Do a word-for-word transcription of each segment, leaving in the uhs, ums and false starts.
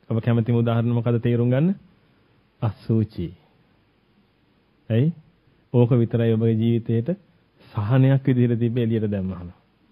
ඔබ කැමතිම උදාහරණ මොකද තේරුම් ගන්න? අසුචි. එයි ඕක විතරයි ඔබගේ ජීවිතේට සහනයක් විදිහට තිබ්බ එළියට දැම්මහම.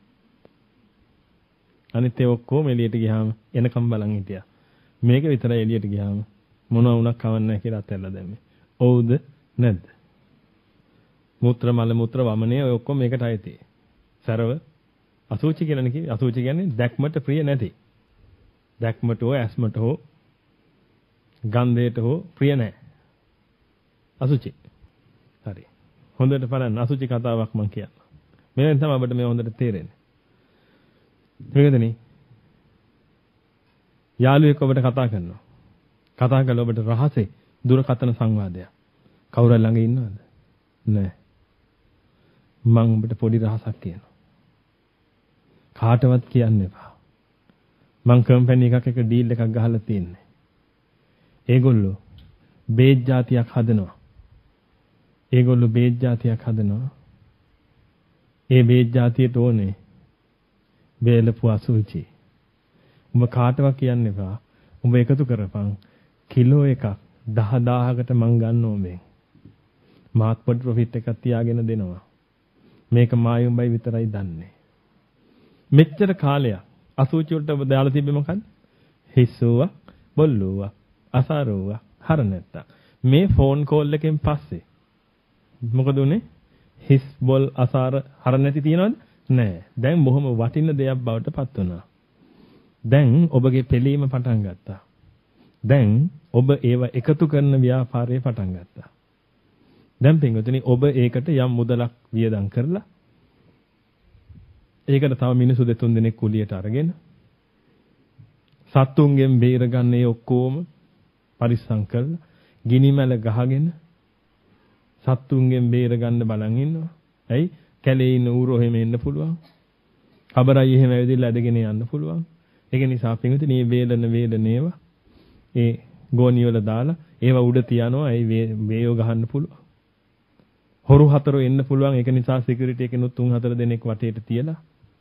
අනිත් ඒ ඔක්කොම එළියට ගියාම එනකම් බලන් හිටියා. මේක විතරයි එළියට ගියාම මොනවා වුණත් කවන්නේ නැහැ කියලා අතහැරලා දැම්මේ. ඔව්ද නැද්ද? මූත්‍ර මල මූත්‍ර වමනේ ඔය ඔක්කොම මේකට අයිති. සරව අසුචි කියලානේ කිව්වේ. අසුචි කියන්නේ දැක්මට ප්‍රිය නැති. දැක්මට හෝ ඇස්මට හෝ ගන්ධයට හෝ ප්‍රිය නැහැ. අසුචි. හරි. හොඳට බලන්න අසුචි කතාවක් මම කියන්නම්. මේවෙන් තමයි අපිට මේ හොඳට තේරෙන්නේ. තේරෙන්නේ? යාළුවෙක් ඔබට කතා කරනවා. කතා කරලා ඔබට රහසේ දුරකථන සංවාදයක්. කවුරු ළඟ ඉන්නවද? නැහැ. මම ඔබට පොඩි රහසක් කියනවා. කාටවත් කියන්න එපා. මං කම්පැනි එකක් එක ඩීල් එකක් ගහලා තියෙන්නේ. ඒගොල්ලෝ බේජ් జాතියක් හදනවා. ඒගොල්ලෝ බේජ් జాතියක් හදනවා. ඒ බේජ් జాතියට ඕනේ වේලපු අසුචි. උඹ කාටවත් කියන්න එපා. උඹ එකතු කරපන් කිලෝ එකක් දහ දාහකට මං ගන්න ඕනේ. මාත් පොඩි ප්‍රොෆිට් එකක් තියාගෙන දෙනවා. මේක මායි උඹයි විතරයි දන්නේ. මෙච්චර කාලයක් අසුචි වලට ඔබ දාලා තිබ්බේ මොකද්ද? හිස්සුවා, බොල්ලුවා, අසාරුවා, හර නැත්තම්. මේ ෆෝන් කෝල් එකෙන් පස්සේ මොකද උනේ? හිස් බොල් අසාර හර නැති තියනවද? නෑ. දැන් බොහොම වටින දෙයක් බවට පත් වුණා. දැන් ඔබගේ පෙළීම පටන් ගත්තා. දැන් ඔබ ඒව එකතු කරන ව්‍යාපාරය පටන් ගත්තා. දැන් පින්වතුනි ඔබ ඒකට යම් මුදලක් වියදම් කරලා ඒකට තව මිනිස්සු දෙතුන් දෙනෙක් කුලියට අරගෙන සත්තුන්ගෙන් බේරගන්න ඒ ඔක්කොම පරිස්සම් කරලා ගිනිමැල ගහගෙන සත්තුන්ගෙන් බේරගන්න බලන් ඉන්නවා. ඇයි? කැලේ ඉන්න ඌරෝ එහෙම එන්න පුළුවන්. කබරයි එහෙම ඇවිදලා ඇදගෙන යන්න පුළුවන්. ඒක නිසා පින්විතනේ මේ වේලන වේලනේව ඒ ගෝණිය වල දාලා ඒවා උඩ තියනවා. ඒ වේයෝ ගහන්න පුළුවන්. හොරු හතරෝ එන්න පුළුවන්. ඒක නිසා සිකියුරිටි එකෙනුත් තුන් හතර දෙනෙක් වටේට තියලා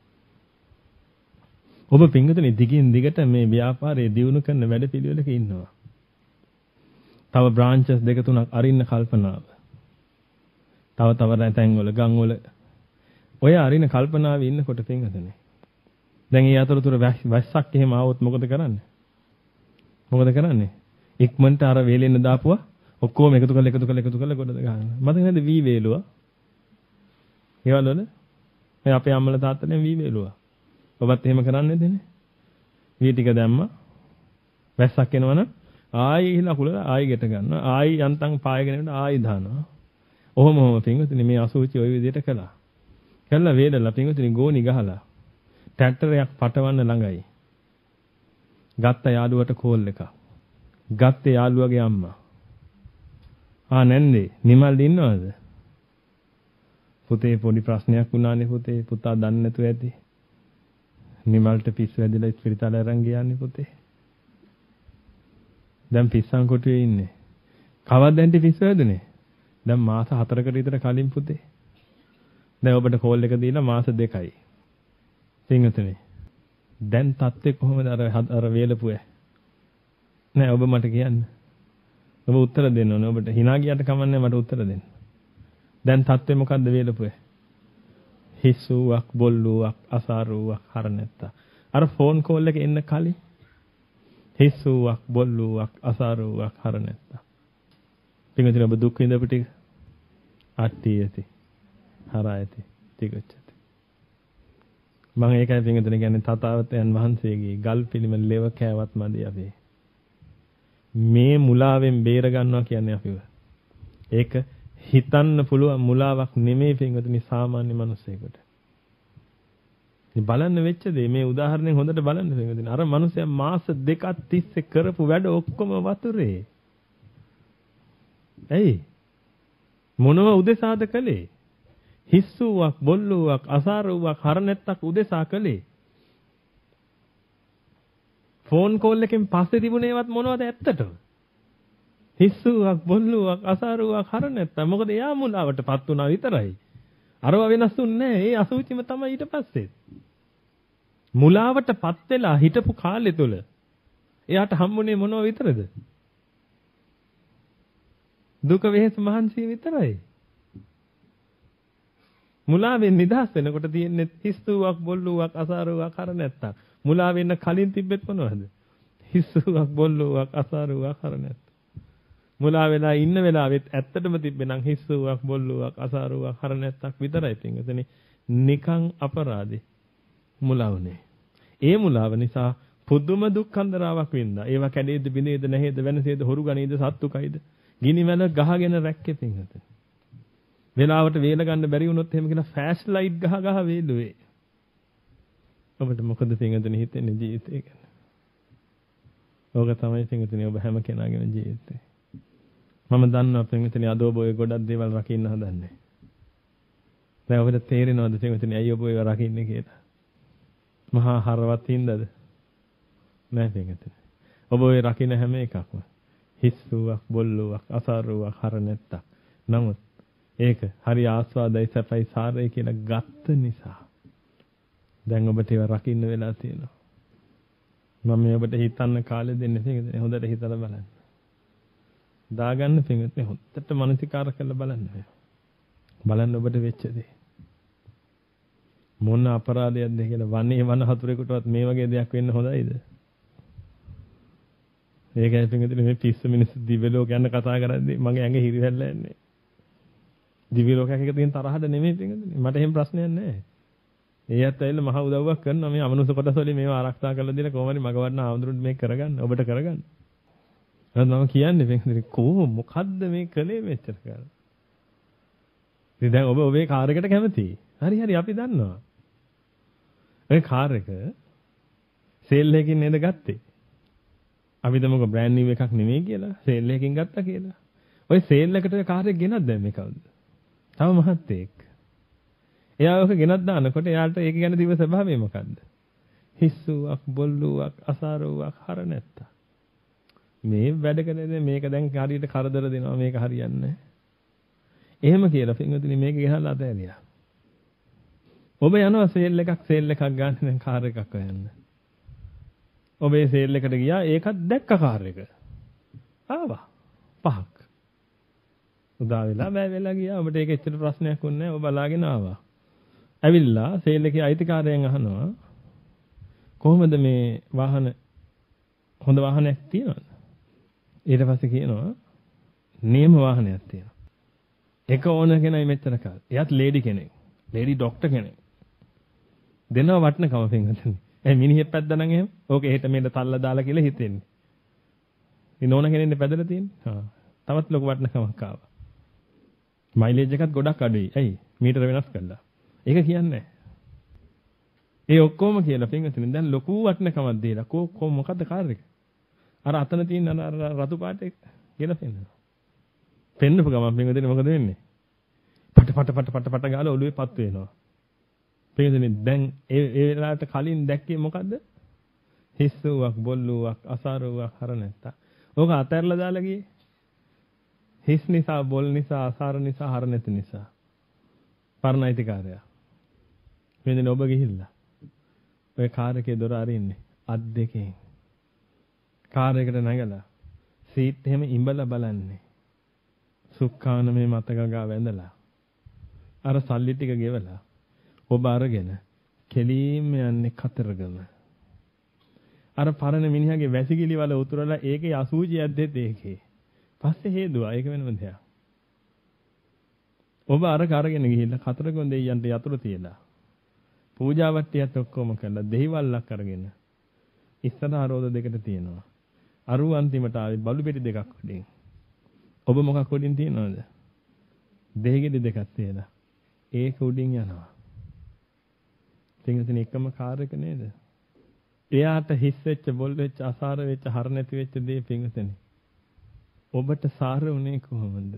ඔබ පින්විතනේ දිගින් දිගට මේ ව්‍යාපාරයේ දියුණු කරන වැඩපිළිවෙලක ඉන්නවා. තව බ්‍රාන්චස් දෙක තුනක් අරින්න කල්පනාව. තව තව තැන් වල ගම් වල ඔය අරින කල්පනාවේ ඉන්නකොට පින්විතනේ. දැන් ඒ අතරතුර වැස්සක් එහෙම ආවොත් මොකද කරන්නේ? මොකද කරන්නේ? ඉක්මනට අර වේලෙන්න දාපුවා ඔක්කොම එකතු කරලා එකතු කරලා එකතු කරලා ගොඩ ගන්න. මතක නැද්ද වී වේලුවා? ඒවල වල මේ අපේ අම්මලා තාත්තලා වී වේලුවා. ඔබත් එහෙම කරන්නේ නැද්නේ? වී ටික දැම්මා. වැස්සක් එනවනම් ආයි ඉහලා කුලලා ආයි ගෙට ගන්නවා. ආයි යන්තම් පායගෙන යන ආයි දානවා. ඔහොම ඔහොම පින්වතුනි මේ අසුචි ওই විදිහට කළා. කළා වේදලා පින්වතුනි ගෝණි ගහලා ට්‍රැක්ටරයක් පටවන්න ළඟයි. ගත්ත යාළුවට කෝල් එකක්. ගත්තේ යාළුවගේ අම්මා. ආ නැන්දේ නිමල් ඉන්නවද? පුතේ පොඩි ප්‍රශ්නයක් වුණානේ පුතේ. පුතා දන්නේ නැතුව ඇති. නිමල්ට පිස්සු ඇදලා ඉස්පිරිතාල අරන් ගියානේ පුතේ. දැන් පිස්සන් කොටුවේ ඉන්නේ. කවද්ද පිස්සු ඇදුනේ? දැන් මාස හතරකට විතර කලින් පුතේ. දැන් ඔබට කෝල් එක දීලා මාස දෙකයි. පින්වතුනි. දැන් තත්ත්වය කොහොමද අර අර වේලපුවේ? නෑ ඔබ මට කියන්න. ඔබ උත්තර දෙන්න ඕනේ. ඔබට hina ගියට කමන්නේ මට උත්තර දෙන්න. දැන් තත්ත්වය මොකද්ද වේලපුවේ? හිස්සුවක්, බොල්ලුවක්, අසාරුවක්, හර නැත්තා. අර ෆෝන් කෝල් එක එන්න කලින් හිස්සුවක්, බොල්ලුවක්, අසාරුවක්, හර නැත්තා. පින්වතුනි ඔබ දුක් විඳපු ටික අට්ටි ඇති. හර ඇති. ටිකච්චති. මම ඒකයි පින්වතුනි කියන්නේ තථාගතයන් වහන්සේගේ ගල් පිළිම ලෙව කෑවත් මදි අපේ. මේ මුලාවෙන් බේර ගන්නවා කියන්නේ අපිව. ඒක හිතන්න පුළුවන් මුලාවක් නෙමෙයි පින්වතුනි සාමාන්‍ය මිනිස්සෙකුට. ඉතින් බලන්න වෙච්ච දේ මේ උදාහරණයෙන් හොඳට බලන්න පින්වතුනි. අර මිනිස්සයා මාස දෙකක් තිස්සේ කරපු වැඩ ඔක්කොම වතුරේ. ඇයි? මොනව උදෙසාද කළේ? හිස්සුවක්, බොල්ලුවක්, අසාරුවක්, හර නැත්තක් උදෙසා කළේ. ෆෝන් කෝල් එකෙන් පස්සේ තිබුණේවත් මොනවද ඇත්තටම? හිස්සුවක්, බොල්ලුවක්, අසාරුවක්, හර නැත්තක්. මොකද එයා මුලාවටපත් වුණා විතරයි. අරව වෙනස්ුන්නේ නැහැ. ඒ අසුචිම තමයි ඊට පස්සේ. මුලාවටපත් වෙලා හිටපු කාලෙ තුල එයාට හම්බුනේ මොනව විතරද? දුක වෙහෙස මහන්සිය විතරයි. මුලාවෙන් නිදහස් වෙනකොට තියෙන්නේ හිස්සුවක් බොල්ලුවක් අසාරුවක් හර නැත්තම්. මුලා වෙන්න කලින් තිබෙත් මොනවද? හිස්සුවක් බොල්ලුවක් අසාරුවක් හර නැත්තම්. මුලා වෙලා ඉන්න වෙලාවෙත් ඇත්තටම තිබෙනම් හිස්සුවක් බොල්ලුවක් අසාරුවක් හර නැත්තක් විතරයි පින්වතුනි. නිකං අපරාධේ මුලාවනේ. ඒ මුලාව නිසා පුදුම දුක් කන්දරාවක් වින්දා. ඒවා කැඩේද බිනේද නැහේද වෙනසේද හොරු ගනේද සත්තු කයිද ගිනිමැල ගහගෙන රැක්කේ පින්වතුනි. වෙලාවට වේල ගන්න බැරි වුණොත් එහෙම කියලා ෆ්ලෑෂ් ලයිට් ගහ ගහ වේලුවේ. ඔබට මොකද පින්වතුනි හිතෙන්නේ ජීවිතේ ගැන? ඕක තමයි පින්වතුනි ඔබ හැම කෙනාගේම ජීවිතේ. මම දන්නවා පින්වතුනි අද ඔබ ඔය ගොඩක් දේවල් රකින්න හදන්නේ. දැන් ඔබට තේරෙනවද පින්වතුනි ඇයි ඔබ ඒවා රකින්නේ කියලා? මහා හරවත් හින්දාද? නෑ පින්වතුනි. ඔබ ඔය රකින්න හැම එකක්ම හිස්සුවක් බොල්ලුවක් අසාරුවක් හර නැත්තක්. නමුත් ඒක හරි ආස්වාදයි සැපයි සාරයි කියලා ගත්ත නිසා දැන් ඔබට ඒවා රකින්න වෙලා තියෙනවා. මම මේ ඔබට හිතන්න කාලෙ දෙන්නේ පින්වතුනි හොඳට හිතලා බලන්න. දාගන්න පින්වතුනි හොඳට මනසිකාර කරලා බලන්න. බලන්න ඔබට වෙච්ච දේ. මොන අපරාධයක්ද කියලා වනේ වන හතුරෙකුටවත් මේ වගේ දෙයක් වෙන්න හොඳයිද? ඒකයි පින්වතුනි මේ පිස්සු මිනිස්සු දිව්‍ය ලෝක යන කතා කරද්දී මගේ ඇඟ හිරිහැල්ලා යන්නේ. දිව්‍ය ලෝකයක එක තියෙන තරහද නෙමෙයි පින්වතුනි. මට එහෙම ප්‍රශ්නයක් නැහැ. ඒත් ඇවිල්ලා මහ උදව්වක් කරනවා මේ අමනුෂ්‍ය කොටස් වලින් මේවා ආරක්ෂා කරලා දෙන කොහොමද මගවන්න ආඳුරුත් මේක කරගන්න ඔබට කරගන්න. එහෙනම් මම කියන්නේ පින්වතුනි කොහොම මොකද්ද මේ කලේ මෙච්චර කරලා? ඉතින් දැන් ඔබ ඔබේ කාර් එකට කැමතියි. හරි හරි අපි දන්නවා. ඒ කාර් එක සේල් එකකින් නේද ගත්තේ? අපි දමුක බ්‍රෑන්ඩ් නිව් එකක් නෙමෙයි කියලා සේල් එකකින් ගත්තා කියලා. ඔය සේල් එකට කාර් එක ගෙනත් දැන් මේ කවුද? තව මහත්තයෙක්. එයා ඔක ගෙනත් දානකොට එයාට ඒක ගැන දිව ස්වභාවය මොකද්ද? හිස්සුවක් බොල්ලුවක් අසාරුවක් හර නැත්තා. මේ වැඩ කරන්නේ මේක දැන් හරියට කරදර දෙනවා මේක හරියන්නේ නැහැ. එහෙම කියලා පින්වතුනි මේක ගෙනල්ලා අතෑරියා. ඔබ යනවා සේල් එකක් සේල් එකක් ගන්න දැන් කාර් එකක් හොයන්න. ඔබේ සේල් එකට ගියා ඒකත් දැක්ක කාර් එක. ආවා. පහක්. උදා වෙලා බෑ වෙලා ගියා. ඔබට ඒක ඇත්තට ප්‍රශ්නයක් වුණේ නැහැ. ඔබ බලාගෙන ආවා. ඇවිල්ලා සේල් එකේ අයිතිකාරයෙන් අහනවා කොහොමද මේ වාහන හොඳ වාහනයක් තියනවද? ඊට පස්සේ කියනවා නියම වාහනයක් තියෙනවා. එක ඕන කෙනයි මෙච්චර කාල. එයාත් ලේඩි කෙනෙක්. ලේඩි ડોක්ටර් කෙනෙක්. දෙනවා වටනකම පින්වතුනි. ඒ මිනිහෙක් පැද්දා නම් එහෙම. ඕක එහෙට මෙහෙට තල්ලා දාලා කියලා හිතෙන්නේ. ඉතින් ඕන කෙනෙක්නේ පැදලා තියෙන්නේ. හා. තවත් ලොකු වටනකමක් ආවා. මයිලේජ් එකත් ගොඩක් අඩුයි. ඇයි? මීටර වෙනස් කළා. ඒක කියන්නේ ඒ ඔක්කොම කියලා පින්වතුනි දැන් ලොකු වටනකමක් දීලා කො කො මොකද්ද කාර් එක? අර අතන තියෙන අර රතු පාට එක ගෙන පෙන්නනවා. පෙන්නපු ගමන් පින්වතුනි මොකද වෙන්නේ? පට පට පට පට පට ගාලා ඔළුවේ පත් වෙනවා. පින්වතුනි දැන් ඒ ඒ වෙලාවට කලින් දැක්කේ මොකද්ද? හිස්සුවක් බොල්ලුවක් අසාරුවක් හර නැත්තා. ඕක අතහැරලා දාලා ගියේ. හිස් නිසා බොල් නිසා අසාර නිසා හර නැති නිසා. පරණයිතිකාරයා. මෙන්න ඔබ ගිහිල්ලා. ඔය කාර් එකේ දොර අරින්නේ අත් දෙකෙන්. කාර් එකට නැගලා සීට් එහෙම ඉඹලා බලන්නේ. සුක්කාන මේ මත ගගා වැඳලා. අර සල්ලි ටික ගෙවලා ඔබ අරගෙන කෙලීම් යන්නේ කතරගම. අර පරණ මිනිහාගේ වැසිකිලි වල උතුරලා ඒකේ අසූචියක් දෙත් ඒකේ. පස්සේ හේදුවා ඒක වෙනම දෙයක්. ඔබ අර කරගෙන ගිහිල්ලා කතරගම දෙයියන්ට යතුරු තියලා පූජා වට්ටියත් ඔක්කොම කරලා දෙහිවල්ලක් අරගෙන ඉස්සරහ රෝද දෙකට තියෙනවා. අරු අන්තිමට ආවේ බලු පෙටි දෙකක් උඩින්. ඔබ මොකක් උඩින් තියනවද? දෙහිගෙඩි දෙකක් තියලා. ඒක උඩින් යනවා. තින්ගතින එකම කාර් එක නේද? එයාට හිස් වෙච්ච බොල් වෙච්ච අසාර වෙච්ච හර නැති වෙච්ච දේ පින්වතනේ. ඔබට සාර උනේ කොහොමද?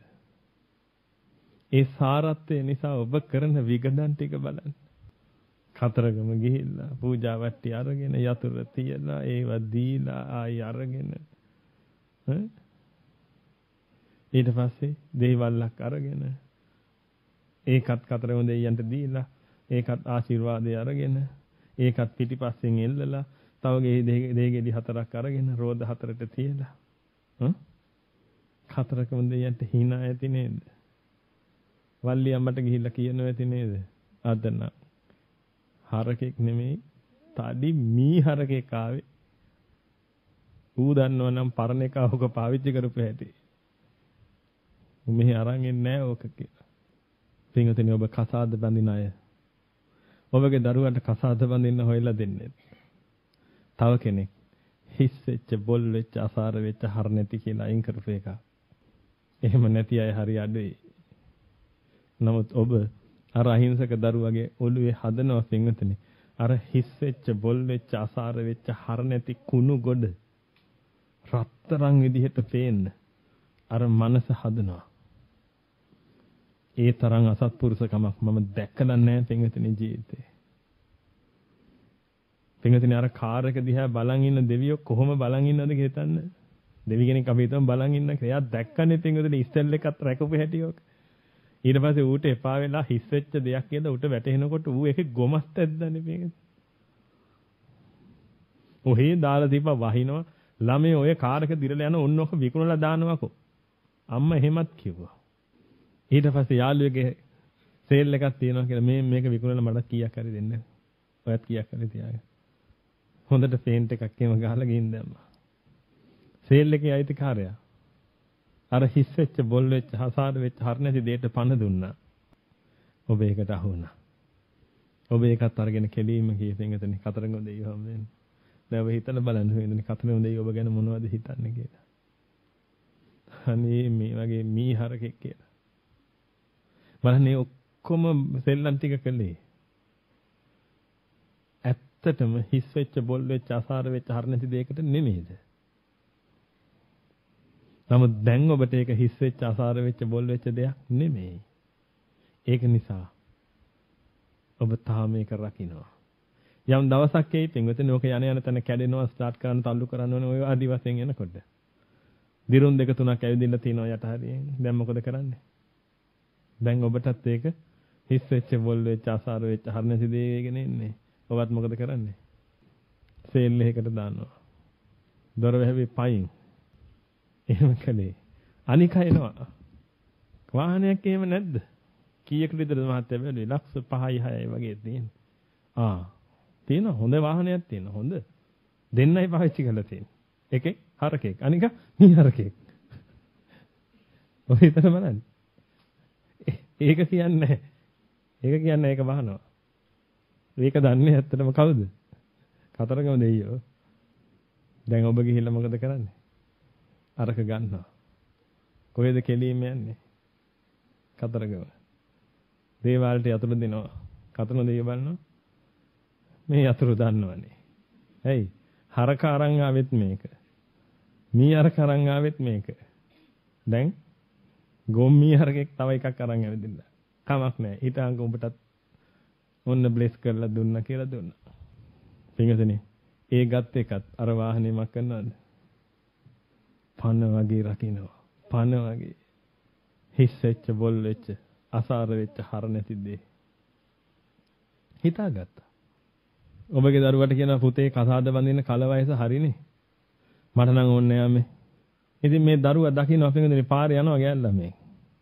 ඒ සාරත්වය නිසා ඔබ කරන විගදන් ටික බලන්න. කතරගම ගිහිල්ලා පූජා වට්ටි අරගෙන යතුරු තියලා ඒව දීලා ආයි අරගෙන ඈ ඊට පස්සේ දෙහිවල්ලක් අරගෙන ඒකත් කතරගම දෙයියන්ට දීලා ඒකත් ආශිර්වාදය අරගෙන ඒකත් පිටිපස්සෙන් එල්ලලා තව ගේ දෙගෙඩි හතරක් අරගෙන රෝද හතරට තියලා. හ්ම්? හතරකම දෙයන්ට hina ඇති නේද? වල්ලි අම්මට ගිහිල්ලා කියනවා ඇති නේද? අදන හරකෙක් නෙමෙයි තඩි මී හරකෙක් ආවේ. ඌ දන්නව නම් පරණ එක ඔක පාවිච්චි කරපු හැටි. ඌ මෙහි අරන් එන්නේ නැහැ ඕක කියලා. පින්වතුනි ඔබ කසාද බඳින අය. ඔබගේ දරුවන්ට කසාද බඳින්න හොයලා දෙන්නේ. තව කෙනෙක් හිස් වෙච්ච බොල් වෙච්ච අසාර වෙච්ච හර නැති කියලා අයින් කරපු එක. එහෙම නැති අය හරි අඩුයි. නමුත් ඔබ අර අහිංසක දරුවගේ ඔළුවේ හදනවා පින්වතුනි. අර හිස් වෙච්ච බොල් වෙච්ච අසාර වෙච්ච හර නැති කුණු ගොඩ රත්තරන් විදිහට පේන්න අර මනස හදනවා. ඒ තරම් අසත්පුරුෂකමක් මම දැකලා නැහැ පින්වතුනි ජීවිතේ. පින්වතුනි අර කාර් එක දිහා බලන් ඉන්න දෙවියෝ කොහොම බලන් ඉන්නවද කියලා හිතන්න. දෙවි කෙනෙක් අපි හිතමු බලන් ඉන්න කියලා. එයා දැක්කනේ පින්වතුනි ඉස්සෙල් එකත් රැකපු හැටි ඔක. ඊට පස්සේ ඌට එපා වෙලා හිස් වෙච්ච දෙයක් කියලා ඌට වැටෙනකොට ඌ ඒකේ ගොමස්ත ඇද්දානේ පින්වතුනි. ඔහේ දාලා දීපා වහිනවා. ළමයි ඔය කාර් එක දිරලා යන ඔන්න ඔක විකුණලා දානවාකෝ. අම්මා එහෙමත් කිව්වා. ඊට පස්සේ යාළුවෙගේ සේල් එකක් තියෙනවා කියලා මේ මේක විකුණලා මට කීයක් හරි දෙන්න. ඔයත් කීයක් හරි තියාගන්න. හොඳට පේන්ට් එකක් එහෙම ගහලා ගින් දැම්මා. සේල් එකේ අයිතිකාරයා අර හිස් වෙච්ච බොල් වෙච්ච හසාර වෙච්ච හර නැති දෙයට පණ දුන්නා. ඔබ ඒකට අහු වුණා. ඔබ ඒකත් අරගෙන කෙලීම කීපෙන් එතන කතරගම දෙයියෝ හම් වෙන්නේ. දැන් ඔබ හිතලා බලන්න වෙන්නේ කතරගම දෙයියෝ ඔබ ගැන මොනවද හිතන්නේ කියලා. අනේ මේ වගේ මී හරකෙක් කියලා. බලන්නේ ඔක්කොම සෙල්ලම් ටික කළේ. ඇත්තටම හිස් වෙච්ච බොල් වෙච්ච අසාර වෙච්ච හර නැති දෙයකට නෙමෙයිද? නමුත් දැන් ඔබට ඒක හිස් වෙච්ච අසාර වෙච්ච බොල් වෙච්ච දෙයක් නෙමෙයි. ඒක නිසා ඔබ තාම මේක රකින්නවා. යම් දවසක් එයි පින්වතුනි ඕක යන යන තැන කැඩෙනවා ස්ටාර්ට් කරන්න තල්ලු කරන්න ඕනේ ඔය ආදි වශයෙන් එනකොට. දිරුම් දෙක තුනක් ඇවිදින්න තියෙනවා යට හරියෙන්. දැන් මොකද කරන්නේ? දැන් ඔබටත් ඒක හිස් වෙච්ච බොල් වෙච්ච අසාර වෙච්ච හර නැති දේ වේගෙන ඉන්නේ. ඔබත් මොකද කරන්නේ? සේල් එකකට දානවා. දොර වැහුවේ පයින්. එහෙම කළේ. අනික එනවා. වාහනයක් එහෙම නැද්ද? කීයකට විතරද මහත්තයා බැලුවේ? ලක්ෂ පහයි හයයි වගේ තියෙනවා. ආ. තියෙනවා හොඳ වාහනයක් තියෙනවා. හොඳ. දෙන්නයි පාවිච්චි කරලා තියෙන්නේ. එකෙක් හරකෙක්. අනික මී හරකෙක්. ඔය හිතන බලන්න. ඒක කියන්නේ ඒක කියන්නේ ඒක වහනවා. ඒක දන්නේ ඇත්තටම කවුද? කතරගම දෙයියෝ. දැන් ඔබ ගිහිල්ලා මොකද කරන්නේ? අරක ගන්නවා. කොහෙද කෙලීම යන්නේ? කතරගම. දේවාලට යතුරු දෙනවා. කතරගම දෙයියෝ බලනවා. මේ යතුරු දන්නවනේ. ඇයි? හරක අරන් ආවෙත් මේක. මී අරක අරන් ආවෙත් මේක. දැන් ගොම්මී හරකෙක් තව එකක් අරන් ඇවිදින්න. කමක් නැහැ. ඊටාංග උඹටත් ඔන්න බ්ලෙස් කරලා දුන්නා කියලා දුන්නා. පින්වතුනි, ඒ ගත් එකත් අර වාහනේ මක් කරනවද? පන වගේ රකින්නවා. පන වගේ. හිස් වෙච්ච බොල් වෙච්ච අසාර වෙච්ච හර නැති දේ. හිතාගත්තා. ඔබගේ දරුවට කියන පුතේ කසාද බඳින්න කල වයස හරිනේ. මට නම් ඕනේ නෑ මේ. ඉතින් මේ දරුවා දකින්න අපින්ගනේ පාරේ යනවා ගෑල්ලා මේ.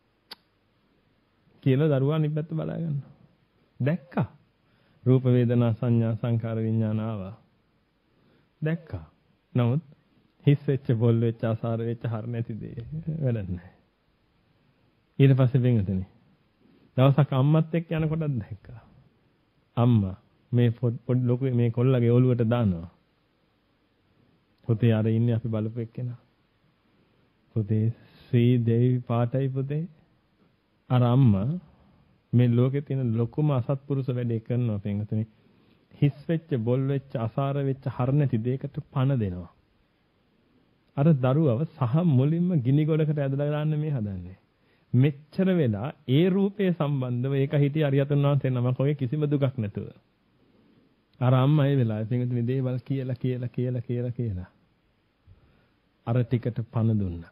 කියලා දරුවා අනිත් පැත්ත බලා ගන්නවා. දැක්කා. රූප වේදනා සංඥා සංකාර විඥාන ආවා. දැක්කා. නමුත් හිස් වෙච්ච බොල් වෙච්ච අසාර වෙච්ච හර නැති දේ වැඩක් නැහැ. ඊට පස්සේ වෙන්ගතනේ. දවසක් අම්මත් එක්ක යනකොටත් දැක්කා. අම්මා මේ පොඩි ලොකු මේ කොල්ලගේ ඔළුවට දානවා. පුතේ අර ඉන්නේ අපි බලපු එක්කෙනා. පුතේ ශ්‍රී දේවි පාටයි පුතේ. අර අම්මා මේ ලෝකේ තියෙන ලොකුම අසත්පුරුෂ වැඩේ කරනවා පින්වතුනි. හිස් වෙච්ච බොල් වෙච්ච අසාර වෙච්ච හර නැති දෙයකට පණ දෙනවා. අර දරුවව සහ මුලින්ම ගිනි ගොඩකට ඇදලා දාන්න මේ හදන්නේ. මෙච්චර වෙලා ඒ රූපේ සම්බන්ධව ඒක හිටිය අරියතුන් වහන්සේ නමක් ඔය කිසිම දුකක් නැතුව. අර අම්මා ඒ වෙලාවේ පින්වතුනි දේවල් කියලා කියලා කියලා කියලා කියලා අර ටිකට පණ දුන්නා.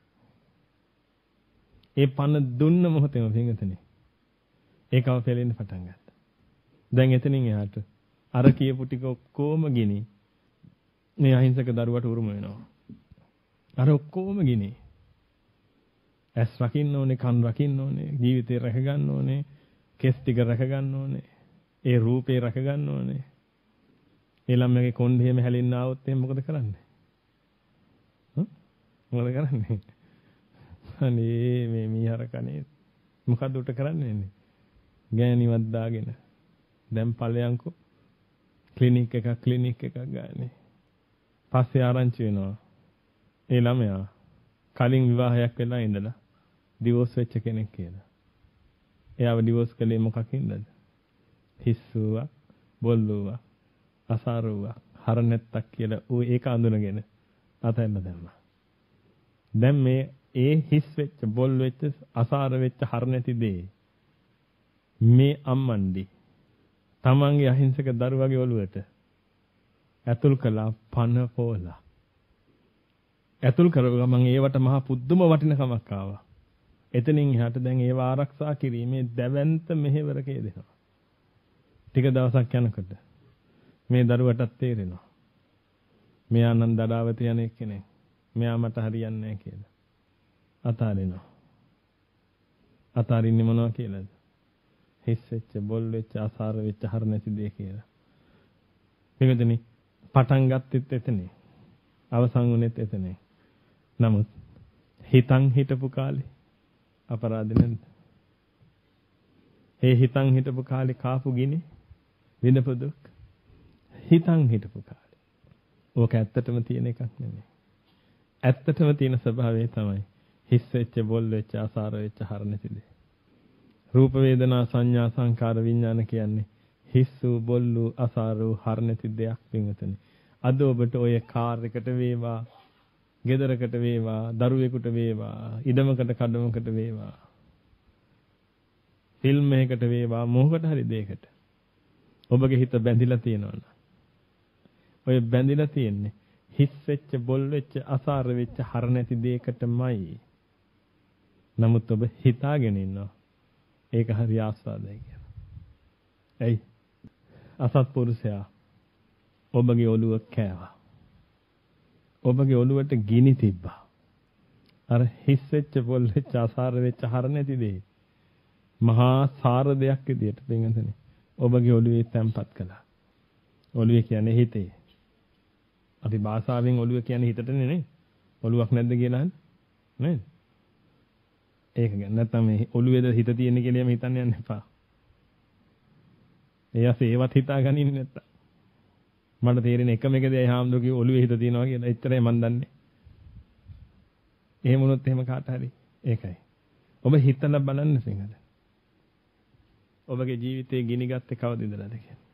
ඒ පණ දුන්න මොහොතේම පින්වතුනි ඒකව පෙලෙන්න පටන් ගත්තා. දැන් එතනින් එහාට අර කියපු ටික ඔක්කොම ගිනි මේ අහිංසක දරුවට උරුම වෙනවා. අර ඔක්කොම ගිනි. ඇස් රකින්න ඕනේ, කන් රකින්න ඕනේ, ජීවිතේ රැක ගන්න ඕනේ, කෙස් ටික රැක ගන්න ඕනේ, ඒ රූපේ රැක ගන්න ඕනේ. ඒ ළමයාගේ කොණ්ඩේම හැලෙන්න ආවොත් එහෙනම් මොකද කරන්නේ? හ්ම්? මොකද කරන්නේ? අනේ මේ මීහරකනේ මොකද උට කරන්නේ? ගෑණිවත් දාගෙන දැන් ඵලයන්කෝ ක්ලිනික් එකක් ක්ලිනික් එකක් ගානේ. පස්සේ ආරංචි වෙනවා. ඒ ළමයා කලින් විවාහයක් වෙලා ඉඳලා ඩිවෝස් වෙච්ච කෙනෙක් කියලා. එයාව ඩිවෝස් කළේ මොකක් හින්දාද? හිස්සුවා, බොල්ලුවා, අසාරුවා, හරණැත්තක් කියලා ඌ ඒක අඳුනගෙන අතැන්න දැම්මා. දැන් මේ ඒ හිස් වෙච්ච, බොල් වෙච්ච, අසාර වෙච්ච හරණැති දේ මේ අම්මන්ඩි තමන්ගේ අහිංසක දරුවගේ ඔළුවට ඇතුල් කළා පන පොලා. ඇතුල් කරව ගමන් ඒවට මහා පුදුම වටිනකමක් ආවා. එතනින් එහාට දැන් ඒව ආරක්ෂා කිරීමේ දැවැන්ත මෙහෙවරකේ දෙනවා. ටික දවසක් යනකොට මේ දරුවටත් තේරෙනවා. මෙයා නම් දඩාවත යන කෙනෙක්. මෙයා මට හරියන්නේ නැහැ කියලා. අතාරිනවා. අතාරින්නේ මොනවා කියලාද? හිස් වෙච්ච, බොල් වෙච්ච, අසාර වෙච්ච හර නැති දේ කියලා. මේකදනේ පටන් ගත්තෙත් එතනේ. අවසන් වුණෙත් එතනේ. නමුත් හිතන් හිටපු කාලේ අපරාධ නැද්ද? ඒ හිතන් හිටපු කාලේ කාපු ගිනි විඳපු දුක් හිතන් හිටපු කාලේ. ඕක ඇත්තටම තියෙන එකක් නෙමෙයි. ඇත්තටම තියෙන ස්වභාවය තමයි හිස් වෙච්ච, බොල් වෙච්ච, අසාර වෙච්ච හර නැති දේ. රූප වේදනා සංඥා සංකාර විඥාන කියන්නේ හිස්සු, බොල්ලු, අසාරු, හර නැති දෙයක් පින්වතුනි. අද ඔබට ඔය කාර් එකට වේවා, ගෙදරකට වේවා, දරුවෙකුට වේවා, ඉඩමකට කඩමකට වේවා, ෆිල්ම් එකකට වේවා, මොහොකට හරි දෙයකට ඔබගේ හිත බැඳිලා තියෙනවනේ. ඔය බැඳිලා තියෙන්නේ හිස් වෙච්ච, බොල් වෙච්ච, අසාර වෙච්ච හර නැති දෙයකටමයි. නමුත් ඔබ හිතාගෙන ඉන්නවා ඒක හරි ආස්වාදයි කියලා. එයි අසත්පුරුෂයා ඔබගේ ඔළුව කෑවා. ඔබගේ ඔළුවට ගිනි තිබ්බා. අර හිස් වෙච්ච, බොල් වෙච්ච, අසාර වෙච්ච හර නැති දේ මහා සාර දෙයක් විදියට පින්වතුනි ඔබගේ ඔළුවේ තැම්පත් කළා. ඔළුවේ කියන්නේ හිතේ. අපි භාෂාවෙන් ඔළුව කියන්නේ හිතටනේ නේ. ඔළුවක් නැද්ද කියලා අහන්නේ නේද? ඒක ගැන නැත්නම් මේ ඔළුවේද හිත තියෙන්නේ කියලා හිතන්න යන්න එපා. එයාස ඒවත් හිතාගන්නේ නැත්තම්. මට තේරෙන එකම එක දෙයයි හාමුදුරුවෝ කිව්ව ඔළුවේ හිත තියෙනවා කියලා. එච්චරයි මන් දන්නේ. එහෙම වුණොත් එහෙම කාට හරි ඒකයි. ඔබ හිතලා බලන්න සිංහල. ඔබගේ ජීවිතේ ගිනි ගත්තේ කවද ඉඳලාද කියලා.